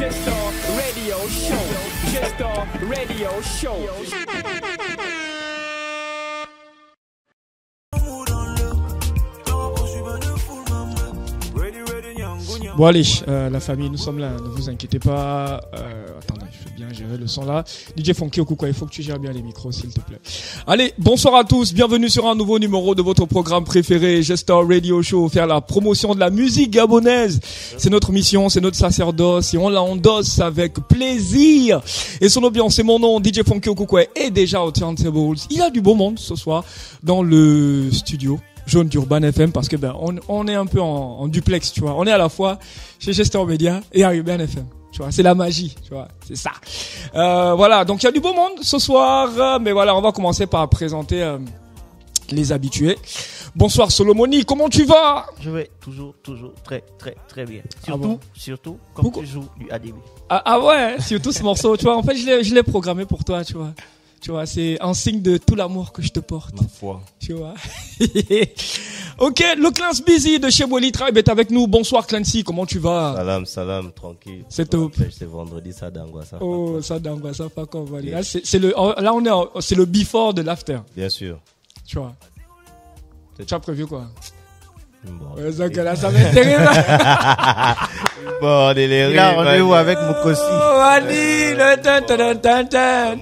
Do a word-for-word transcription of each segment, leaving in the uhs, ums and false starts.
Gestor Radio Show. Gestor Radio Show. Bon allez, euh, la famille, nous sommes là, ne vous inquiétez pas. Euh, attendez, je vais bien gérer le son là. D J Funky Okuko, il faut que tu gères bien les micros s'il te plaît. Allez, bonsoir à tous, bienvenue sur un nouveau numéro de votre programme préféré, Gestor Radio Show, faire la promotion de la musique gabonaise. C'est notre mission, c'est notre sacerdoce et on la endosse avec plaisir. Et son ambiance, c'est mon nom, D J Funky Okuko est déjà au Turntables. Il y a du beau monde ce soir dans le studio jaune d'Urban F M parce que ben on on est un peu en, en duplex, tu vois. On est à la fois chez Gestor Media et à Urban F M. Tu vois, c'est la magie, tu vois, c'est ça. Euh, voilà, donc il y a du beau monde ce soir, mais voilà, on va commencer par présenter euh, les habitués. Bonsoir Solomoni, comment tu vas? Je vais toujours, toujours très, très, très bien. Surtout, ah bon surtout, comme Pourquoi tu joues du A D B. Ah, ah ouais, surtout ce morceau, tu vois. En fait, je l'ai, je l'ai programmé pour toi, tu vois. Tu vois, c'est un signe de tout l'amour que je te porte. Ma foi. Tu vois. Ok, le Clancy Busy de chez Wally Tribe est avec nous. Bonsoir Clancy, comment tu vas? Salam, salam, tranquille. C'est top. C'est vendredi, ça d'Angoissa. Oh, ça d'Angoissa, pas comme Wally. Là, c'est, c'est le, là, on est, en, c'est le before de l'after. Bien sûr. Tu vois. Tu as prévu quoi? Bon, ouais, donc là, ça va être terrible. Bon, délire. Il a rendez-vous avec Mukosi. Oh, Wally, le tan tan tan tan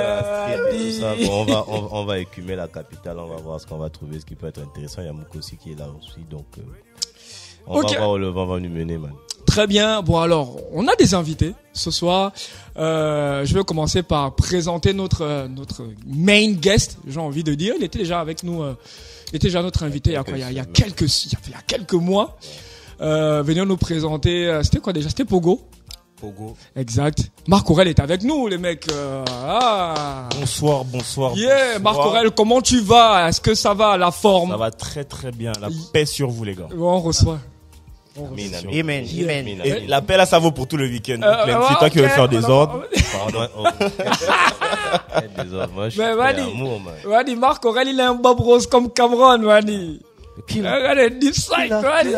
tan. On va, on, on va écumer la capitale, on va voir ce qu'on va trouver, ce qui peut être intéressant. Il y a Mukosi qui est là aussi, donc euh, on okay. va voir où le vent va nous mener, man. Très bien. Bon alors, on a des invités ce soir. Euh, je vais commencer par présenter notre euh, notre main guest. J'ai envie de dire, il était déjà avec nous. Euh, il était déjà notre invité il y a quoi, il y a, il y a quelques il y a, il y a quelques mois. Euh, venir nous présenter. Euh, c'était quoi déjà? C'était Pogo. Pogo. Exact. Marc Aurel est avec nous, les mecs. Euh, ah. Bonsoir, bonsoir. Yeah, bonsoir. Marc Aurel, comment tu vas? Est-ce que ça va, la forme? Ça va très très bien. La paix sur vous, les gars. Bon, on reçoit. Amen, Amen, amen. Et la paix là, ça vaut pour tout le week-end. Euh, C'est euh, toi okay. qui veux faire des ordres. Pardon. Oh. Des ordres. Moi, je Mais suis Wadi, amour, man. Wadi, Marc Aurel, il a un Bob Rose comme Cameron, Wadi. Regardez, deep side, Wadi.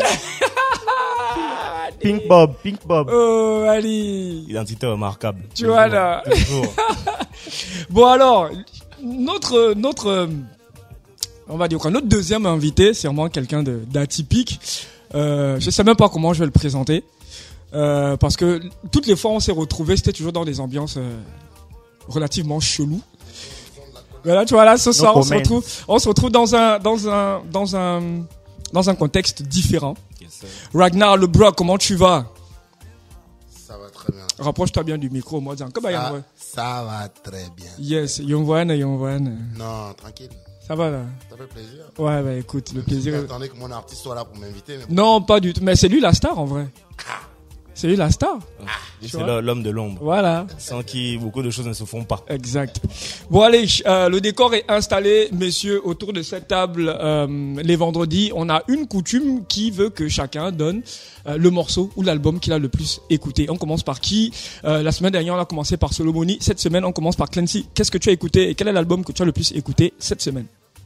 Pink Bob, Pink Bob. Oh, Wadi. Identité remarquable. Tu vois là. Toujours. Bon alors, notre, notre, on va dire quoi, notre deuxième invité, c'est vraiment quelqu'un de, d'atypique. Euh, je sais même pas comment je vais le présenter. Euh, parce que toutes les fois on s'est retrouvés, c'était toujours dans des ambiances euh, relativement cheloues. Voilà, tu vois là, ce soir, on se retrouve, on se retrouve dans un, dans un, dans un, dans un contexte différent. Yes, Ragnar Lebrock, comment tu vas? Ça va très bien. Rapproche-toi bien du micro, moi, disant, comment Ça, ça va très bien. Yes, Yonvoine, Yonvoine. Non, tranquille. Ça va là? Ça fait plaisir. Ouais, bah écoute, le plaisir. J'attendais que mon artiste soit là pour m'inviter. Mais... Non, pas du tout. Mais c'est lui la star en vrai. C'est lui la star. C'est vois? L'homme de l'ombre. Voilà. Sans qui beaucoup de choses ne se font pas. Exact. Bon allez, euh, le décor est installé, messieurs, autour de cette table. Euh, les vendredis, on a une coutume qui veut que chacun donne euh, le morceau ou l'album qu'il a le plus écouté. On commence par qui? euh, La semaine dernière, on a commencé par Solomoni. Cette semaine, on commence par Clancy. Qu'est-ce que tu as écouté et quel est l'album que tu as le plus écouté cette semaine?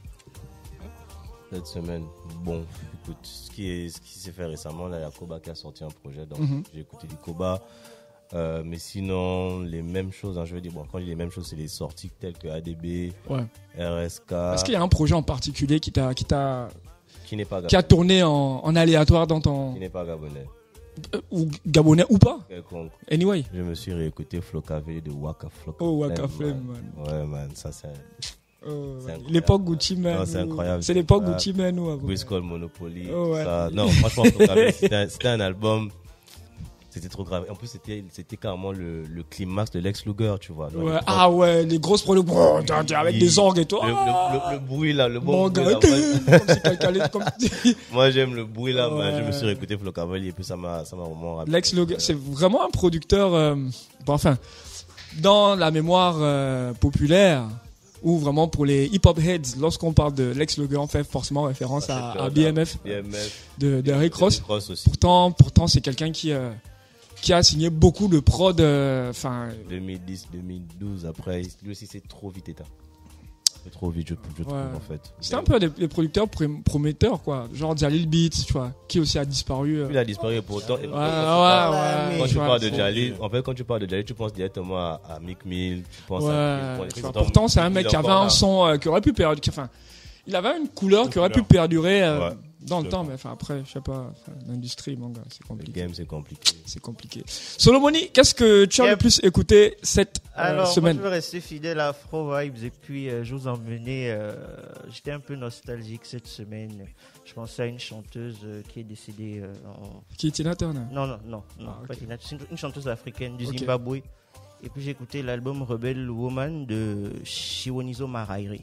Cette semaine, bon, écoute, ce qui est, ce qui s'est fait récemment, là, il y a Koba qui a sorti un projet, donc mm-hmm. j'ai écouté du Koba. Euh, mais sinon, les mêmes choses, hein, je veux dire, bon, quand je dis les mêmes choses, c'est les sorties telles que A D B, ouais. R S K. Est-ce qu'il y a un projet en particulier qui t'a, qui t'a, qui n'est pas qui a tourné en, en aléatoire dans ton, qui n'est pas gabonais, euh, ou gabonais ou pas? quelconque. Anyway. Je me suis réécouté Flocave de Waka Flocave. Oh, Waka Flame, man. Ouais, man, ça c'est. Oh, l'époque Gucci Mane. Non, c'est incroyable. C'est l'époque ah, Gucci Mane ou avant. Briscoe Monopoly. Oh, ouais. Ça, non, franchement, c'était, un, c'était un album. C'était trop grave. En plus, c'était, c'était carrément le, le climax de Lex Luger, tu vois. Ouais. Ah ouais, les grosses produits avec il, des orgues et tout. Le, le, le, le bruit là, le bon Mon bruit gars, là. comme si quelqu'un allait comme... Moi, j'aime le bruit là. Ouais. Man. Je me suis réécouté Flo Cavalli et puis ça m'a, ça m'a vraiment rappelé. Lex Luger, c'est vraiment un producteur. Euh, bon, enfin, dans la mémoire euh, populaire. Ou vraiment pour les hip-hop heads, lorsqu'on parle de Lex Luger, on fait forcément référence à, à B M F, B M F de, de Rick Ross. Ross aussi. Pourtant, pourtant, c'est quelqu'un qui, euh, qui a signé beaucoup de prod, enfin. Euh, deux mille dix, deux mille douze, après, lui aussi c'est trop vite éteint. peu trop vite, je, je trouve, Ouais. en fait. C'était un peu des, des producteurs pr- prometteurs, quoi. Genre Jalil Beats, tu vois, qui aussi a disparu. euh. Il a disparu pour autant. Ouais, ouais, ouais. Quand tu tu vois, parles de c'est- Jalil, en fait, quand tu parles de Jalil, tu penses directement à, à Mick Mill, tu penses Ouais, à. tu vois, pourtant c'est un mec qui avait un son euh, qui aurait pu perdurer, enfin, il avait une couleur Une qui aurait pu couleur. perdurer euh, Ouais, dans le je suis temps, d'accord. mais enfin après, je sais pas, enfin, l'industrie, manga, c'est Le compliqué. game, c'est compliqué. C'est compliqué. Solomoni, qu'est-ce que tu as Yep. le plus écouté cette euh, Alors, semaine? moi, je vais rester fidèle à Afro Vibes et puis euh, je vous emmenais. Euh, J'étais un peu nostalgique cette semaine. Je pensais à une chanteuse euh, qui est décédée euh, en. Qui est Tina Turner? Non, non, non, non, Ah, ok. pas Tina, c'est une, une chanteuse africaine du Ok. Zimbabwe. Et puis j'ai écouté l'album Rebel Woman de Chiwonizo Marairi.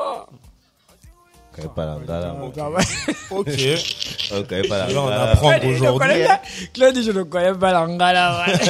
On connaît pas la ngala. Ah, bah ouais. Ok. On connaît pas la Là, on ngala. apprend Je ne aujourd'hui. connais pas- Claude dit, je ne connais pas l'angala. Ouais.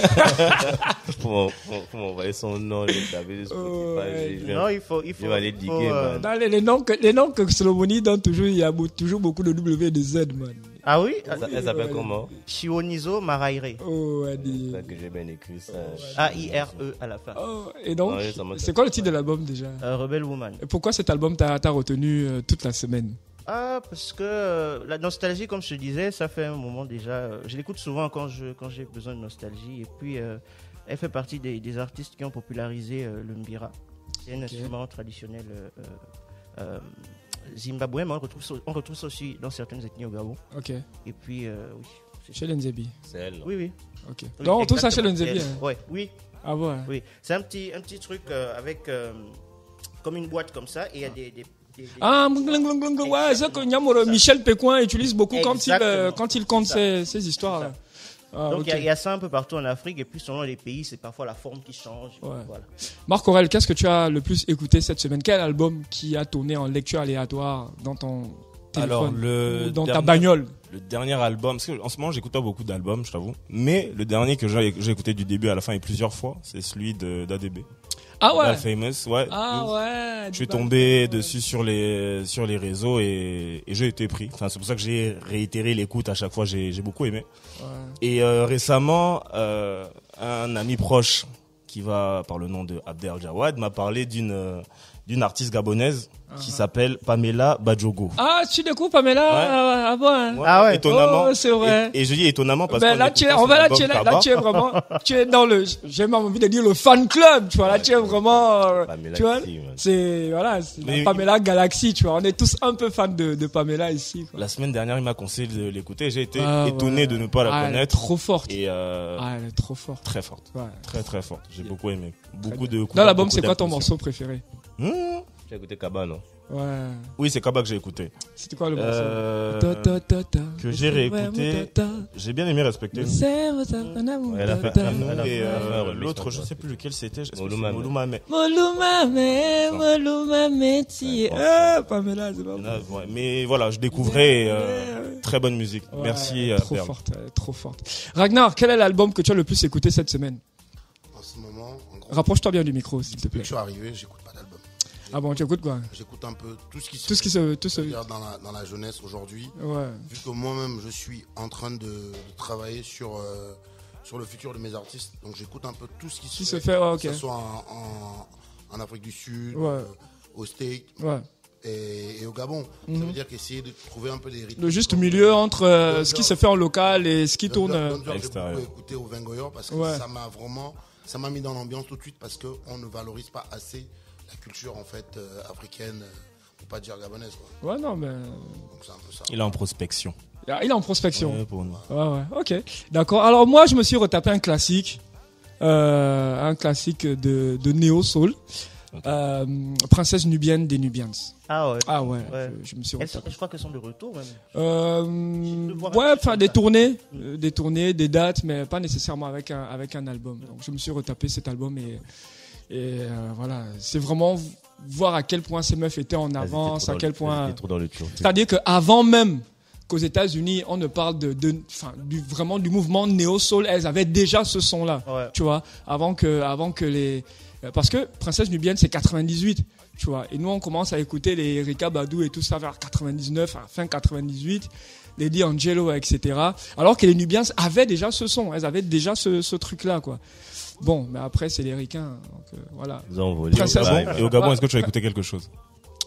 Faut m'en- faut- faut m'envoyer son nom, le taper de Oh, ouais. Spotify. je vais- Non, il faut. Il faut, vais aller il diguer, faut, euh, man. Dans les, les noms que, les noms que Solomoni donne toujours, il y a beau- toujours beaucoup de W et de Z, man. Ah oui Elle s'a- Elle s'appelle comment? Chiwonizo Marairi. Oh, ouais, dis- C'est ça que j'ai bien écrit ça. A I R E à la fin. Oh, et donc, Ouais, ça m'a- c'est quoi le titre de l'album déjà? Euh, Rebel Woman. Et pourquoi cet album t'a t'a retenu euh, toute la semaine? Ah, parce que euh, la nostalgie, comme je te disais, ça fait un moment déjà. euh, je l'écoute souvent quand je quand j'ai besoin de nostalgie. Et puis, euh, elle fait partie des, des artistes qui ont popularisé euh, le mbira. C'est un instrument traditionnel euh, euh, euh, zimbabwéen, mais on retrouve, ça, on retrouve ça aussi dans certaines ethnies au Gabon. Ok. Et puis, euh, oui. c'est- Chez Lenzebi. C'est elle. Oui, oui. Ok. Oui, Donc, tout ça chez exactement. Lenzebi. C'est- Hein. Ouais, oui, Ah ouais. oui. C'est un petit, un petit truc euh, avec euh, comme une boîte comme ça et il y a des. des, des- des- Ah, mgling, mgling, mgling, ouais, c'est que Nyamoro, Michel Pécoin utilise beaucoup quand il, euh, Exactement. quand il compte C'est ses, ses histoires. Là. Ah, Donc, il ok. y a- il y, a ça un peu partout en Afrique et puis selon les pays, c'est parfois la forme qui change. Ouais. Voilà. Marc Aurel, qu'est-ce que tu as le plus écouté cette semaine? Quel album qui a tourné en lecture aléatoire dans ton téléphone Alors, le ou dans ta dernier- bagnole? Le dernier album, parce qu'en ce moment j'écoute pas beaucoup d'albums, je t'avoue, mais le dernier que j'ai j'ai écouté du début à la fin et plusieurs fois, c'est celui de d'A D B. Ah ouais. Famous, ouais. Ah ouf. ouais. Je suis tombé dessus sur les sur les réseaux et, et j'ai été pris. Enfin, c'est pour ça que j'ai réitéré l'écoute à chaque fois. J'ai j'ai beaucoup aimé. Ouais. Et euh, récemment, euh, un ami proche qui va par le nom de Abdel Jawad m'a parlé d'une euh, d'une artiste gabonaise qui s'appelle Pamela Badjogo. Ah, tu découvres Pamela? Ouais. Ah, ah bon, hein. Ouais, Ah ouais. étonnamment. Oh, c'est vrai. Et, et je dis étonnamment parce Ben que là, tu es, on va là, tu es, là, là, tu es vraiment, tu es dans le, j'ai même envie de dire le fan club, tu vois, là, tu es vraiment, euh, Pamela tu vois, Xi, man. c'est, voilà, c'est la Mais- Pamela Galaxy, tu vois, on est tous un peu fans de, de Pamela ici, quoi. La semaine dernière, il m'a conseillé de l'écouter. J'ai été Ah, étonné ouais. de ne pas la Ah, elle est connaître. trop forte. Et euh, Ah, elle est trop forte. très forte. Ouais. Très très forte. J'ai beaucoup aimé. Beaucoup de. Dans l'album, beaucoup c'est quoi ton d'impressions. morceau préféré? Mmh. J'ai écouté Kaba, non? Ouais. Oui, c'est Kaba que j'ai écouté. C'était quoi le morceau? Euh, Ta, ta, ta, ta. que j'ai réécouté. Ta, ta. J'ai bien aimé respecter. C'est votre amour, Elle a fait- ta, ta. elle a fait- Et elle a fait un euh, remix l'autre, je maintenant. sais plus lequel c'était. Est-ce que c'est Molumame. Molumame. Molumame, Molumame, ti- Ouais, Ah, Pamela, c'est pas Il y en bon. a, ouais. Mais voilà, je découvrais euh, très bonne musique. Ouais, Merci. elle est euh, trop Perle. forte, elle est trop forte. Ragnar, quel est l'album que tu as le plus écouté cette semaine? En ce moment, en gros, Rapproche-toi bien du micro, s'il te depuis plaît. que je suis arrivé, j'écoute pas d'album. Ah bon, tu écoutes quoi? J'écoute un peu tout ce qui se Tout ce qui se, tout ce, regarde dans la, dans la jeunesse aujourd'hui. ouais. Vu que moi-même, je suis en train de, de travailler sur, euh, sur le futur de mes artistes. Donc j'écoute un peu tout ce qui se Qui fait. se fait, ouais, ok. Que ce soit en, en, en Afrique du Sud, Ouais. euh, au Steak Ouais. et, et au Gabon. Mhm. Ça veut dire qu'essayer de trouver un peu des rythmes. Le juste milieu entre euh, ce qui se fait en local et ce qui Dans- tourne. dans- euh, dans le genre, à J'ai l'extérieur. beaucoup écouté au Vengoyor parce que Ouais. ça m'a vraiment, ça m'a mis dans l'ambiance tout de suite parce qu'on ne valorise pas assez la culture en fait euh, africaine, euh, pour pas dire gabonaise quoi. Ouais, non, mais. Donc c'est un peu ça. Il est en prospection. Ah, il est en prospection. Ouais, pour nous. Ouais, ouais, ok. D'accord. Alors, moi, je me suis retapé un classique. Euh, un classique de, de Neo Soul. Euh, Princesse nubienne des Nubians. Ah ouais. Ah ouais, Ouais. Je, je me suis Elles sont- retapé. je crois qu'elles sont de retour même. Euh, voir ouais, un enfin truc des comme ça. tournées, euh, des tournées, des dates, mais pas nécessairement avec un avec un album. Donc je me suis retapé cet album et et euh, voilà, c'est vraiment voir à quel point ces meufs étaient en avance, à quel point. Trop dans le turc. C'est-à-dire qu'avant même qu'aux États-Unis, on ne parle de, de enfin, du vraiment du mouvement néo soul, elles avaient déjà ce son-là, Ouais. tu vois, avant que avant que les parce que Princesse Nubienne c'est quatre-vingt-dix-huit, tu vois, et nous on commence à écouter les Erykah Badu et tout ça vers quatre-vingt-dix-neuf, à fin quatre-vingt-dix-huit, Lady Angelo, et cetera. Alors que les Nubians avaient déjà ce son, elles avaient déjà ce, ce truc-là, quoi. Bon, mais après c'est les Ricains, donc euh, voilà. Ils ont volé. Princesse- Ouais, Et au Gabon, Ouais. est-ce que tu as écouté quelque chose?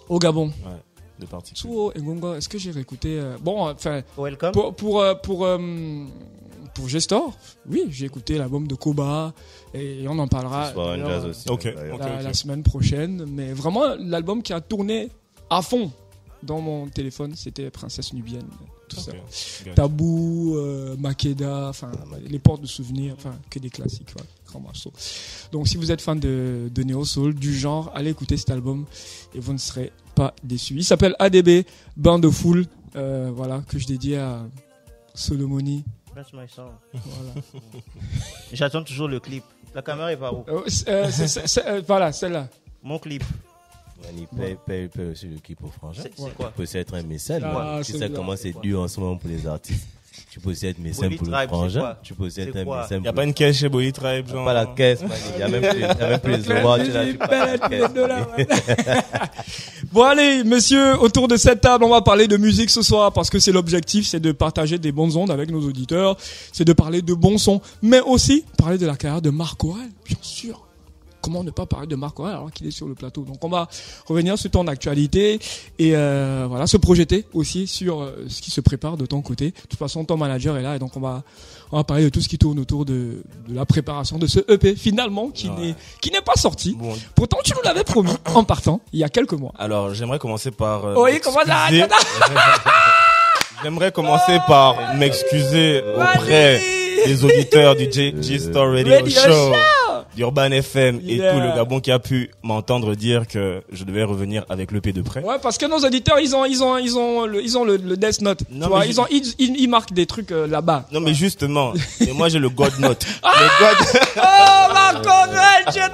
Au Gabon. Ouais, de particules. Suo et Ngongo, est-ce que j'ai réécouté euh, Bon, enfin, Welcome. pour pour euh, pour euh, pour Gestor, oui, j'ai écouté l'album de Koba et on en parlera Soir d'ailleurs, Jazz aussi. Ok, d'ailleurs. ok. la, la semaine prochaine. Mais vraiment, l'album qui a tourné à fond dans mon téléphone, c'était Princesse Nubienne, tout ça. Ok. Tabou, euh, Makeda, enfin les portes de souvenirs, enfin que des classiques, ouais, grand morceau. Donc si vous êtes fan de, de Neo Soul, du genre, allez écouter cet album et vous ne serez pas déçus. Il s'appelle A D B, Bain de Foule, euh, voilà, que je dédie à Solomoni. That's my song. Voilà, J'attends toujours le clip. La caméra est par où? Euh, c'est- euh, c'est- c'est- c'est- euh, voilà celle-là. Mon clip. Mani paye, paye, paye aussi le clip au frangin. C'est Tu c'est quoi? peux aussi être un mécène. Ah, ouais. c'est Tu sais bien. comment c'est dur en ce moment pour les artistes. Tu peux aussi être mécène Bully pour le Tribe, c'est frangin. quoi? Tu peux aussi être C'est un quoi? mécène Y a pour pas le une caisse chez Boy Tribe, genre. pas la caisse, man. Il y a même plus, il y a même plus les ouvrages. Tu l'as- tu parles de la caisse. Bon allez, messieurs, autour de cette table, on va parler de musique ce soir parce que c'est l'objectif, c'est de partager des bonnes ondes avec nos auditeurs, c'est de parler de bons sons, mais aussi parler de la carrière de Marc Aurèle, bien sûr. Comment ne pas parler de Marc Aurèle alors qu'il est sur le plateau? Donc on va revenir sur ton actualité et euh, voilà, se projeter aussi sur euh, ce qui se prépare de ton côté. De toute façon, ton manager est là et donc on va on va parler de tout ce qui tourne autour de, de la préparation de ce E P finalement qui Ouais. n'est qui n'est pas sorti. Bon, Pourtant, tu nous l'avais promis en partant il y a quelques mois. alors j'aimerais commencer par. euh, Oui, comment ça? m'excuser. J'aimerais commencer par m'excuser auprès des auditeurs du J G Star Radio, Radio Show, Show. d'Urban F M et Yeah. tout le Gabon qui a pu m'entendre dire que je devais revenir avec l'E P de près. Ouais, parce que nos auditeurs, ils ont, ils ont, ils ont, le, ils ont le, le Death Note. Non, tu vois, mais ils je- ont, ils, ils, ils marquent des trucs euh, là-bas. Non mais justement, et moi j'ai le God Note. le God, Oh, Marc Aurèle, j'ai